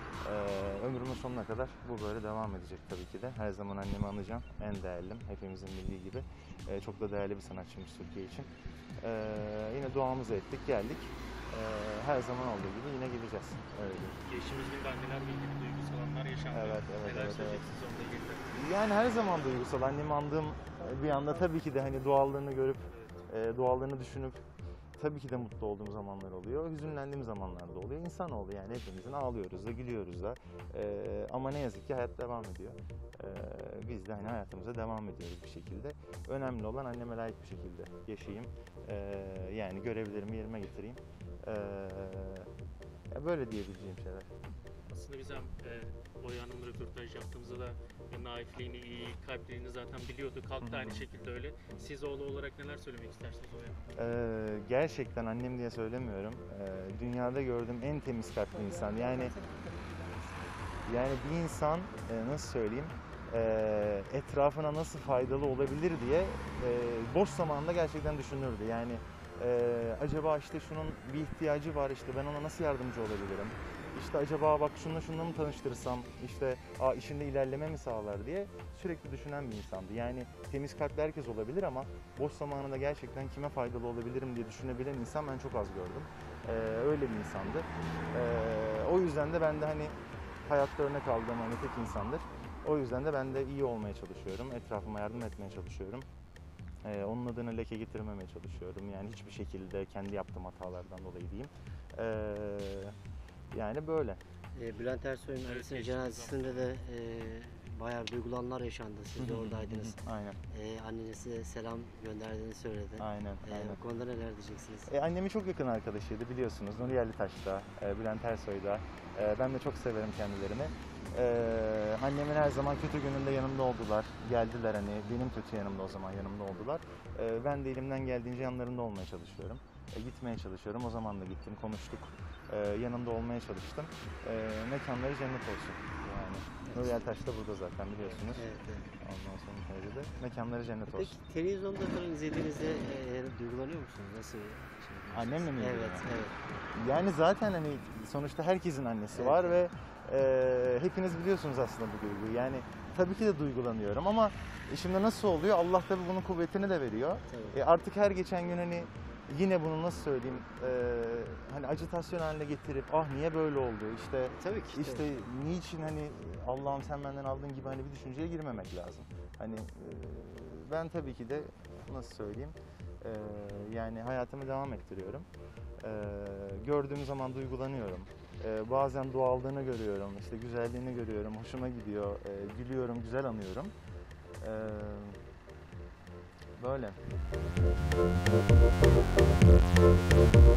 Ömrümün sonuna kadar bu böyle devam edecek tabii ki de. Her zaman annemi anacağım. En değerlim. Hepimizin bildiği gibi. Çok da değerli bir sanatçımız Türkiye için. Yine duamızı ettik, geldik. Her zaman olduğu gibi yine gideceğiz. Öyle diyeyim. Geçtiğimiz gün de annelerle ilgili duygusal anlar yaşandı. Evet, evet, Neler evet, söyleyeceksiniz onunla ilgili? Yani her zaman duygusal. Annemi andığım bir anda tabii ki de hani doğallığını görüp, doğallığını düşünüp tabii ki de mutlu olduğum zamanlar oluyor. Hüzünlendiğim zamanlar da oluyor. İnsanoğlu yani hepimizin ağlıyoruz da gülüyoruz da. Ama ne yazık ki hayat devam ediyor. Biz de hani hayatımıza devam ediyoruz bir şekilde. Önemli olan anneme layık bir şekilde yaşayayım. Yani görevlerimi yerine getireyim. Böyle diyebileceğim şeyler. Aslında biz hem Oya Hanım'la röportaj yaptığımızda da naifliğini, iyi kalpliğini zaten biliyorduk. Halk da aynı şekilde öyle. Siz oğlu olarak neler söylemek istersiniz Oya? Gerçekten annem diye söylemiyorum. Dünyada gördüğüm en temiz kalpli insan. Yani bir insan nasıl söyleyeyim etrafına nasıl faydalı olabilir diye boş zamanında gerçekten düşünürdü. Yani acaba işte şunun bir ihtiyacı var, işte ben ona nasıl yardımcı olabilirim? İşte acaba bak şununla mı tanıştırsam, işte işinde ilerleme mi sağlar diye sürekli düşünen bir insandı. Yani temiz kalpli herkes olabilir ama boş zamanında gerçekten kime faydalı olabilirim diye düşünebilen insan ben çok az gördüm. Öyle bir insandı. O yüzden de ben de hani hayatta örnek aldığım hani tek insandır. O yüzden de ben de iyi olmaya çalışıyorum. Etrafıma yardım etmeye çalışıyorum. Onun adına leke getirmemeye çalışıyorum. Yani hiçbir şekilde kendi yaptığım hatalardan dolayı diyeyim. Yani böyle. Bülent Ersoy'un annesinin cenazesinde de bayağı duygulananlar yaşandı. Siz de oradaydınız. Aynen. Annenize selam gönderdiğini söyledi. Aynen. Bu konuda neler diyeceksiniz? Annemin çok yakın arkadaşıydı biliyorsunuz. Nuri Yerlitaş'ta, Bülent Ersoy'da. Ben de çok severim kendilerini. Annemin her zaman kötü gününde yanımda oldular. Geldiler hani benim kötü yanımda o zaman yanımda oldular. Ben de elimden geldiğince yanlarında olmaya çalışıyorum. Gitmeye çalışıyorum. O zaman da gittim, konuştuk. Yanında olmaya çalıştım. Mekanları cennet olsun. Yani Nuri Yerlitaş da burada zaten biliyorsunuz. Evet. Ondan sonra teyze de mekanları cennet olsun. Peki televizyonda falan izlediğinizde duygulanıyor musunuz? Nasıl bir şey? Annemle mi ilgili? Evet. Yani zaten hani sonuçta herkesin annesi var ve hepiniz biliyorsunuz aslında bu duyguyu. Yani tabii ki de duygulanıyorum ama şimdi nasıl oluyor? Allah tabii bunun kuvvetini de veriyor. Artık her geçen gün hani yine bunu nasıl söyleyeyim hani ajitasyon haline getirip niye böyle oldu işte Tabii ki. işte niçin hani Allah'ım sen benden aldığın gibi hani bir düşünceye girmemek lazım. Hani ben tabii ki de nasıl söyleyeyim yani hayatımı devam ettiriyorum. Gördüğüm zaman duygulanıyorum. Bazen doğallığını görüyorum, işte güzelliğini görüyorum, hoşuma gidiyor, gülüyorum, güzel anıyorum. Böyle.